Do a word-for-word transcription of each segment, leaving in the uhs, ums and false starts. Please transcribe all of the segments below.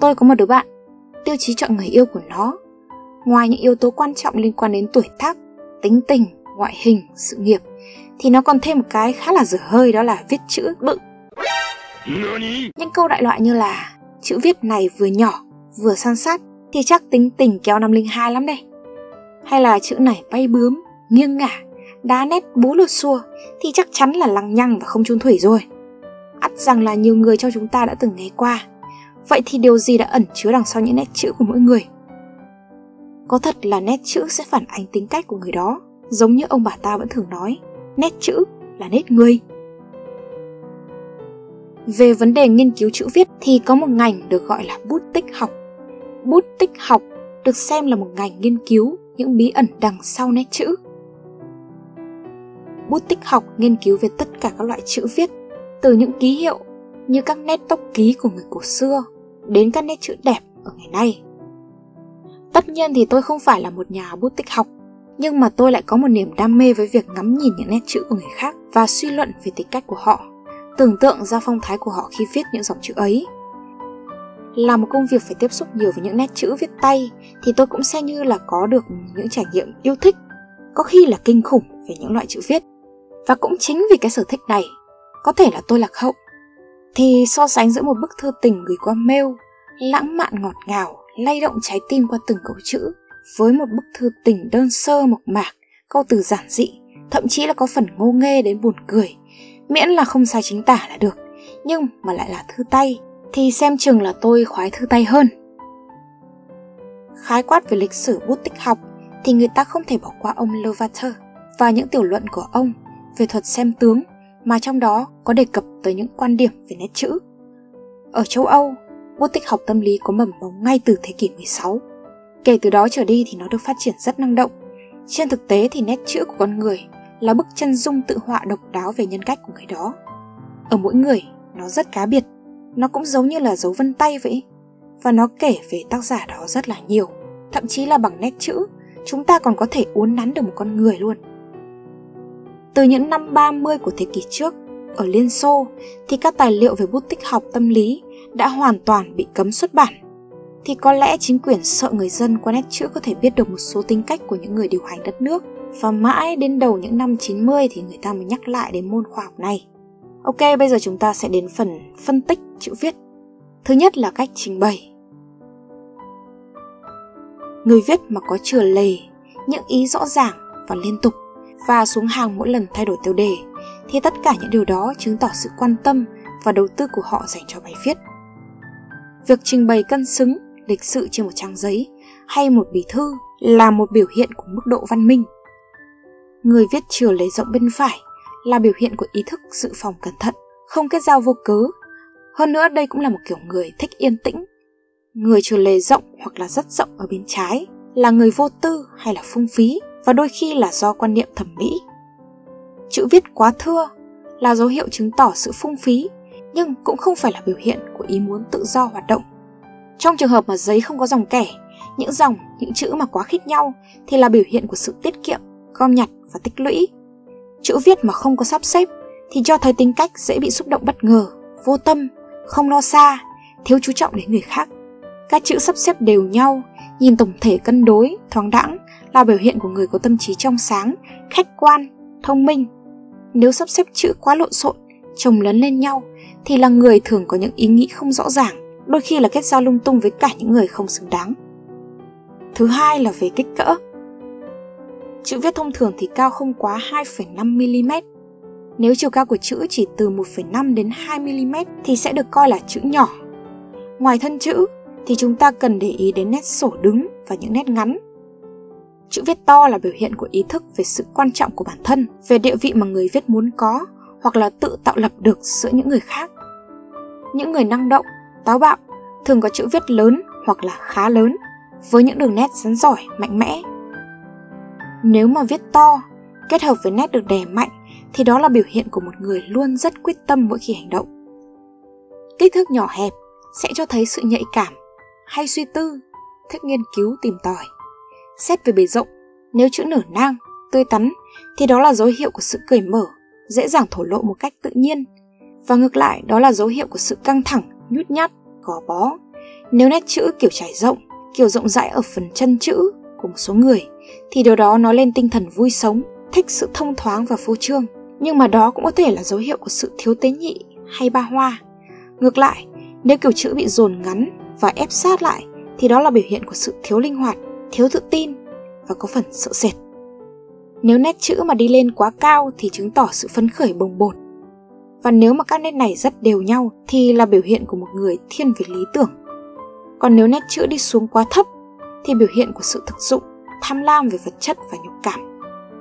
Tôi có một đứa bạn, tiêu chí chọn người yêu của nó, ngoài những yếu tố quan trọng liên quan đến tuổi tác, tính tình, ngoại hình, sự nghiệp, thì nó còn thêm một cái khá là dở hơi, đó là viết chữ bự. Những câu đại loại như là chữ viết này vừa nhỏ, vừa san sát thì chắc tính tình kéo năm linh hai lắm đây. Hay là chữ này bay bướm, nghiêng ngả, đá nét búa lượt xua thì chắc chắn là lằng nhằng và không chung thủy rồi. Ắt rằng là nhiều người trong chúng ta đã từng nghe qua. Vậy thì điều gì đã ẩn chứa đằng sau những nét chữ của mỗi người? Có thật là nét chữ sẽ phản ánh tính cách của người đó, giống như ông bà ta vẫn thường nói, nét chữ là nét người. Về vấn đề nghiên cứu chữ viết thì có một ngành được gọi là bút tích học. Bút tích học được xem là một ngành nghiên cứu những bí ẩn đằng sau nét chữ. Bút tích học nghiên cứu về tất cả các loại chữ viết, từ những ký hiệu như các nét tóc ký của người cổ xưa đến các nét chữ đẹp ở ngày nay. Tất nhiên thì tôi không phải là một nhà bút tích học, nhưng mà tôi lại có một niềm đam mê với việc ngắm nhìn những nét chữ của người khác và suy luận về tính cách của họ, tưởng tượng ra phong thái của họ khi viết những dòng chữ ấy. Là một công việc phải tiếp xúc nhiều với những nét chữ viết tay thì tôi cũng xem như là có được những trải nghiệm yêu thích, có khi là kinh khủng về những loại chữ viết. Và cũng chính vì cái sở thích này, có thể là tôi lạc hậu, thì so sánh giữa một bức thư tình gửi qua mail, lãng mạn ngọt ngào, lay động trái tim qua từng câu chữ, với một bức thư tình đơn sơ mộc mạc, câu từ giản dị, thậm chí là có phần ngô nghê đến buồn cười, miễn là không sai chính tả là được, nhưng mà lại là thư tay, thì xem chừng là tôi khoái thư tay hơn. Khái quát về lịch sử bút tích học thì người ta không thể bỏ qua ông Lavater và những tiểu luận của ông về thuật xem tướng, mà trong đó có đề cập tới những quan điểm về nét chữ. Ở châu Âu, bút tích học tâm lý có mầm mống ngay từ thế kỷ mười sáu. Kể từ đó trở đi thì nó được phát triển rất năng động. Trên thực tế thì nét chữ của con người là bức chân dung tự họa độc đáo về nhân cách của người đó. Ở mỗi người, nó rất cá biệt, nó cũng giống như là dấu vân tay vậy. Và nó kể về tác giả đó rất là nhiều. Thậm chí là bằng nét chữ, chúng ta còn có thể uốn nắn được một con người luôn. Từ những năm ba mươi của thế kỷ trước, ở Liên Xô thì các tài liệu về bút tích học tâm lý đã hoàn toàn bị cấm xuất bản. Thì có lẽ chính quyền sợ người dân qua nét chữ có thể biết được một số tính cách của những người điều hành đất nước. Và mãi đến đầu những năm chín mươi thì người ta mới nhắc lại đến môn khoa học này. Ok, bây giờ chúng ta sẽ đến phần phân tích chữ viết. Thứ nhất là cách trình bày. Người viết mà có chừa lề, những ý rõ ràng và liên tục, và xuống hàng mỗi lần thay đổi tiêu đề, thì tất cả những điều đó chứng tỏ sự quan tâm và đầu tư của họ dành cho bài viết. Việc trình bày cân xứng, lịch sự trên một trang giấy hay một bì thư là một biểu hiện của mức độ văn minh. Người viết chừa lề rộng bên phải là biểu hiện của ý thức dự phòng cẩn thận, không kết giao vô cớ. Hơn nữa đây cũng là một kiểu người thích yên tĩnh. Người chừa lề rộng hoặc là rất rộng ở bên trái là người vô tư hay là phung phí, và đôi khi là do quan niệm thẩm mỹ. Chữ viết quá thưa là dấu hiệu chứng tỏ sự phung phí, nhưng cũng không phải là biểu hiện của ý muốn tự do hoạt động. Trong trường hợp mà giấy không có dòng kẻ, những dòng, những chữ mà quá khít nhau thì là biểu hiện của sự tiết kiệm, gom nhặt và tích lũy. Chữ viết mà không có sắp xếp thì cho thấy tính cách dễ bị xúc động bất ngờ, vô tâm, không lo xa, thiếu chú trọng đến người khác. Các chữ sắp xếp đều nhau, nhìn tổng thể cân đối, thoáng đãng là biểu hiện của người có tâm trí trong sáng, khách quan, thông minh. Nếu sắp xếp chữ quá lộn xộn, chồng lấn lên nhau thì là người thường có những ý nghĩ không rõ ràng, đôi khi là kết giao lung tung với cả những người không xứng đáng. Thứ hai là về kích cỡ. Chữ viết thông thường thì cao không quá hai phẩy năm mi-li-mét. Nếu chiều cao của chữ chỉ từ một phẩy năm đến hai mi-li-mét thì sẽ được coi là chữ nhỏ. Ngoài thân chữ thì chúng ta cần để ý đến nét sổ đứng và những nét ngắn. Chữ viết to là biểu hiện của ý thức về sự quan trọng của bản thân, về địa vị mà người viết muốn có hoặc là tự tạo lập được giữa những người khác. Những người năng động, táo bạo thường có chữ viết lớn hoặc là khá lớn, với những đường nét rắn rỏi, mạnh mẽ. Nếu mà viết to, kết hợp với nét được đè mạnh, thì đó là biểu hiện của một người luôn rất quyết tâm mỗi khi hành động. Kích thước nhỏ hẹp sẽ cho thấy sự nhạy cảm, hay suy tư, thích nghiên cứu tìm tòi. Xét về bề rộng, nếu chữ nở nang, tươi tắn, thì đó là dấu hiệu của sự cởi mở, dễ dàng thổ lộ một cách tự nhiên. Và ngược lại, đó là dấu hiệu của sự căng thẳng, nhút nhát, gò bó, Nếu nét chữ kiểu trải rộng, kiểu rộng rãi ở phần chân chữ của một số người, thì điều đó nói lên tinh thần vui sống, thích sự thông thoáng và phô trương. Nhưng mà đó cũng có thể là dấu hiệu của sự thiếu tế nhị hay ba hoa. Ngược lại, nếu kiểu chữ bị dồn ngắn và ép sát lại, thì đó là biểu hiện của sự thiếu linh hoạt, thiếu tự tin và có phần sợ sệt. Nếu nét chữ mà đi lên quá cao thì chứng tỏ sự phấn khởi bồng bột. Và nếu mà các nét này rất đều nhau thì là biểu hiện của một người thiên về lý tưởng. Còn nếu nét chữ đi xuống quá thấp thì biểu hiện của sự thực dụng, tham lam về vật chất và nhục cảm.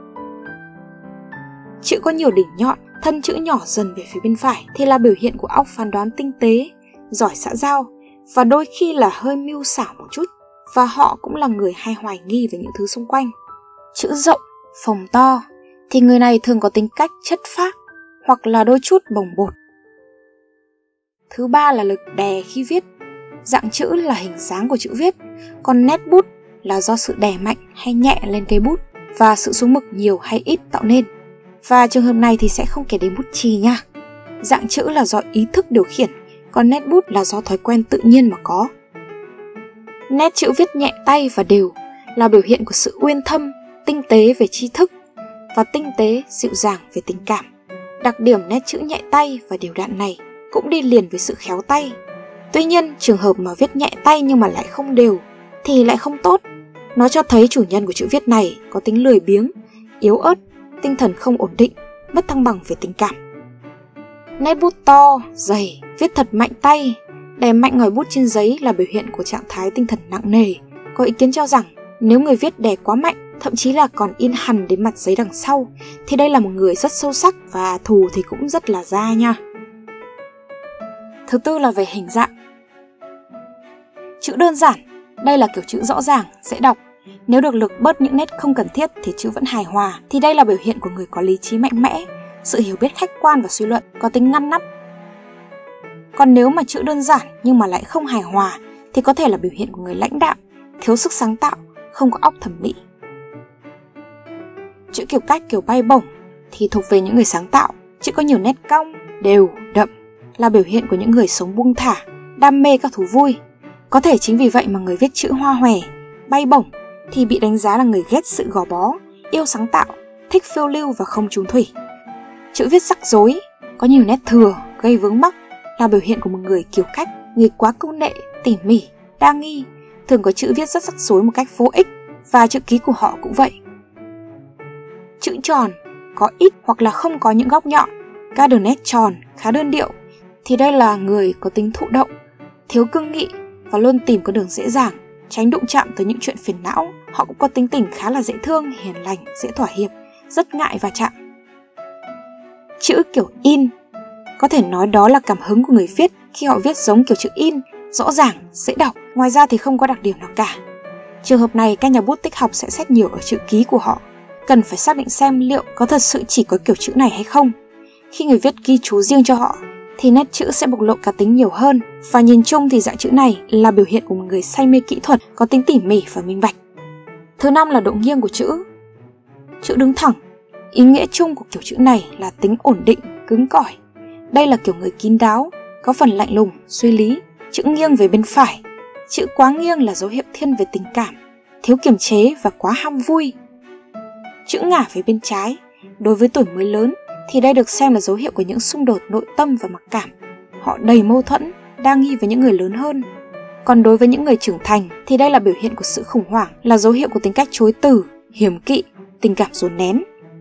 Chữ có nhiều đỉnh nhọn, thân chữ nhỏ dần về phía bên phải thì là biểu hiện của óc phán đoán tinh tế, giỏi xã giao và đôi khi là hơi mưu xảo một chút. Và họ cũng là người hay hoài nghi về những thứ xung quanh. Chữ rộng, phồng to thì người này thường có tính cách chất phác hoặc là đôi chút bồng bột. Thứ ba là lực đè khi viết. Dạng chữ là hình dáng của chữ viết, còn nét bút là do sự đè mạnh hay nhẹ lên cây bút và sự xuống mực nhiều hay ít tạo nên. Và trường hợp này thì sẽ không kể đến bút chì nha. Dạng chữ là do ý thức điều khiển, còn nét bút là do thói quen tự nhiên mà có. Nét chữ viết nhẹ tay và đều là biểu hiện của sự uyên thâm, tinh tế về tri thức và tinh tế, dịu dàng về tình cảm. Đặc điểm nét chữ nhẹ tay và đều đặn này cũng đi liền với sự khéo tay. Tuy nhiên, trường hợp mà viết nhẹ tay nhưng mà lại không đều thì lại không tốt. Nó cho thấy chủ nhân của chữ viết này có tính lười biếng, yếu ớt, tinh thần không ổn định, mất thăng bằng về tình cảm. Nét bút to, dày, viết thật mạnh tay, đè mạnh ngòi bút trên giấy là biểu hiện của trạng thái tinh thần nặng nề. Có ý kiến cho rằng nếu người viết đè quá mạnh, thậm chí là còn in hằn đến mặt giấy đằng sau, thì đây là một người rất sâu sắc và thù thì cũng rất là dai nha. Thứ tư là về hình dạng. Chữ đơn giản, đây là kiểu chữ rõ ràng, dễ đọc. Nếu được lược bớt những nét không cần thiết thì chữ vẫn hài hòa, thì đây là biểu hiện của người có lý trí mạnh mẽ, sự hiểu biết khách quan và suy luận, có tính ngăn nắp. Còn nếu mà chữ đơn giản nhưng mà lại không hài hòa thì có thể là biểu hiện của người lãnh đạm, thiếu sức sáng tạo, không có óc thẩm mỹ. Chữ kiểu cách, kiểu bay bổng thì thuộc về những người sáng tạo. Chữ có nhiều nét cong, đều, đậm là biểu hiện của những người sống buông thả, đam mê các thú vui. Có thể chính vì vậy mà người viết chữ hoa hòe, bay bổng thì bị đánh giá là người ghét sự gò bó, yêu sáng tạo, thích phiêu lưu và không trúng thủy. Chữ viết rắc rối, có nhiều nét thừa, gây vướng mắc là biểu hiện của một người kiểu cách, người quá câu nệ, tỉ mỉ, đa nghi, thường có chữ viết rất rắc rối một cách vô ích, và chữ ký của họ cũng vậy. Chữ tròn, có ít hoặc là không có những góc nhọn, các đường nét tròn, khá đơn điệu, thì đây là người có tính thụ động, thiếu cương nghị và luôn tìm con đường dễ dàng, tránh đụng chạm tới những chuyện phiền não. Họ cũng có tính tình khá là dễ thương, hiền lành, dễ thỏa hiệp, rất ngại va chạm. Chữ kiểu in, có thể nói đó là cảm hứng của người viết khi họ viết giống kiểu chữ in, rõ ràng, dễ đọc, ngoài ra thì không có đặc điểm nào cả. Trường hợp này các nhà bút tích học sẽ xét nhiều ở chữ ký của họ, cần phải xác định xem liệu có thật sự chỉ có kiểu chữ này hay không. Khi người viết ghi chú riêng cho họ thì nét chữ sẽ bộc lộ cá tính nhiều hơn, và nhìn chung thì dạng chữ này là biểu hiện của một người say mê kỹ thuật, có tính tỉ mỉ và minh bạch. Thứ năm là độ nghiêng của chữ. Chữ đứng thẳng, ý nghĩa chung của kiểu chữ này là tính ổn định, cứng cỏi. Đây là kiểu người kín đáo, có phần lạnh lùng, suy lý. Chữ nghiêng về bên phải, chữ quá nghiêng là dấu hiệu thiên về tình cảm, thiếu kiềm chế và quá ham vui. Chữ ngả về bên trái, đối với tuổi mới lớn thì đây được xem là dấu hiệu của những xung đột nội tâm và mặc cảm. Họ đầy mâu thuẫn, đa nghi với những người lớn hơn. Còn đối với những người trưởng thành thì đây là biểu hiện của sự khủng hoảng, là dấu hiệu của tính cách chối từ, hiềm kỵ, tình cảm dồn nén.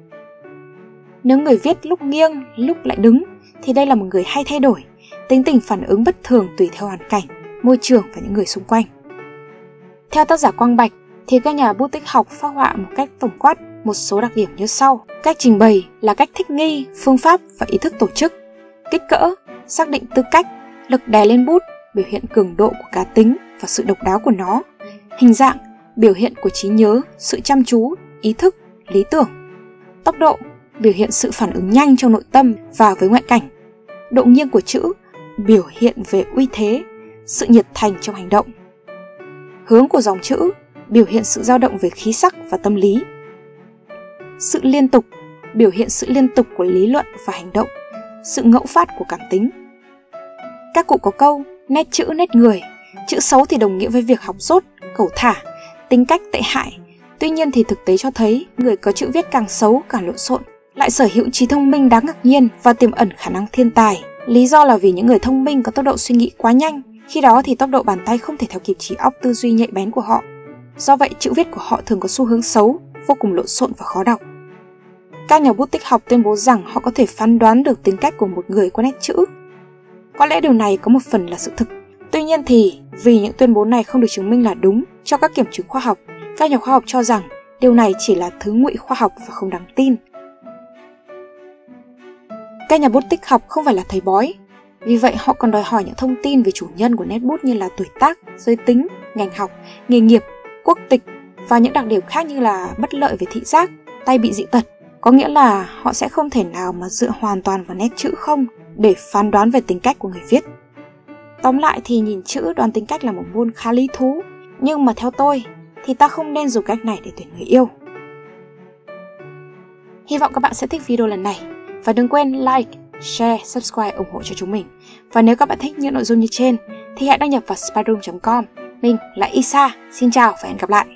Nếu người viết lúc nghiêng, lúc lại đứng thì đây là một người hay thay đổi, tính tình phản ứng bất thường tùy theo hoàn cảnh, môi trường và những người xung quanh. Theo tác giả Quang Bạch thì các nhà bút tích học phác họa một cách tổng quát một số đặc điểm như sau. Cách trình bày là cách thích nghi, phương pháp và ý thức tổ chức. Kích cỡ, xác định tư cách, lực đè lên bút, biểu hiện cường độ của cá tính và sự độc đáo của nó. Hình dạng, biểu hiện của trí nhớ, sự chăm chú, ý thức, lý tưởng. Tốc độ, biểu hiện sự phản ứng nhanh trong nội tâm và với ngoại cảnh. Độ nghiêng của chữ, biểu hiện về uy thế, sự nhiệt thành trong hành động. Hướng của dòng chữ, biểu hiện sự dao động về khí sắc và tâm lý. Sự liên tục, biểu hiện sự liên tục của lý luận và hành động, sự ngẫu phát của cảm tính. Các cụ có câu, nét chữ nét người, Chữ xấu thì đồng nghĩa với việc học dốt, cẩu thả, tính cách tệ hại. Tuy nhiên thì thực tế cho thấy người có chữ viết càng xấu càng lộn xộn, lại sở hữu trí thông minh đáng ngạc nhiên và tiềm ẩn khả năng thiên tài. Lý do là vì những người thông minh có tốc độ suy nghĩ quá nhanh, khi đó thì tốc độ bàn tay không thể theo kịp trí óc tư duy nhạy bén của họ. Do vậy, chữ viết của họ thường có xu hướng xấu, vô cùng lộn xộn và khó đọc. Các nhà bút tích học tuyên bố rằng họ có thể phán đoán được tính cách của một người qua nét chữ. Có lẽ điều này có một phần là sự thực. Tuy nhiên thì, vì những tuyên bố này không được chứng minh là đúng cho các kiểm chứng khoa học, các nhà khoa học cho rằng điều này chỉ là thứ ngụy khoa học và không đáng tin. Các nhà bút tích học không phải là thầy bói, vì vậy họ còn đòi hỏi những thông tin về chủ nhân của nét bút như là tuổi tác, giới tính, ngành học, nghề nghiệp, quốc tịch và những đặc điểm khác như là bất lợi về thị giác, tay bị dị tật. Có nghĩa là họ sẽ không thể nào mà dựa hoàn toàn vào nét chữ không để phán đoán về tính cách của người viết. Tóm lại thì nhìn chữ đoán tính cách là một môn khá lý thú, nhưng mà theo tôi thì ta không nên dùng cách này để tuyển người yêu. Hy vọng các bạn sẽ thích video lần này và đừng quên like, share, subscribe ủng hộ cho chúng mình. Và nếu các bạn thích những nội dung như trên thì hãy đăng nhập vào spyroom chấm com. Mình là Isa, xin chào và hẹn gặp lại.